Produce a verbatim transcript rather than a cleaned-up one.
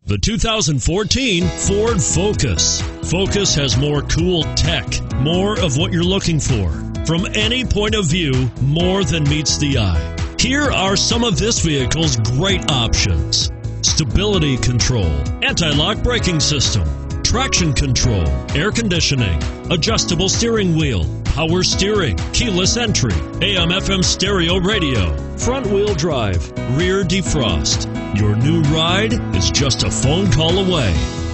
The two thousand fourteen Ford Focus. Focus has more cool tech, more of what you're looking for. From any point of view, more than meets the eye. Here are some of this vehicle's great options: stability control, anti-lock braking system, traction control, air conditioning, adjustable steering wheel, power steering, keyless entry, A M F M stereo radio, front wheel drive, rear defrost. Your new ride is just a phone call away.